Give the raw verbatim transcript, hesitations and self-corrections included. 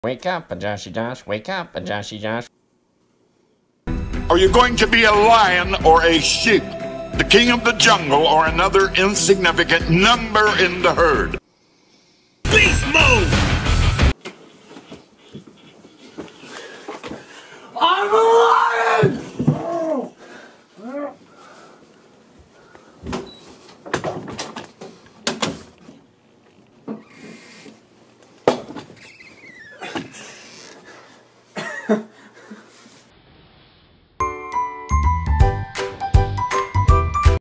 Wake up, Ajashy Josh. Wake up, Ajashy Josh. Are you going to be a lion or a sheep? The king of the jungle or another insignificant number in the herd? Beast mode! I'm a lion!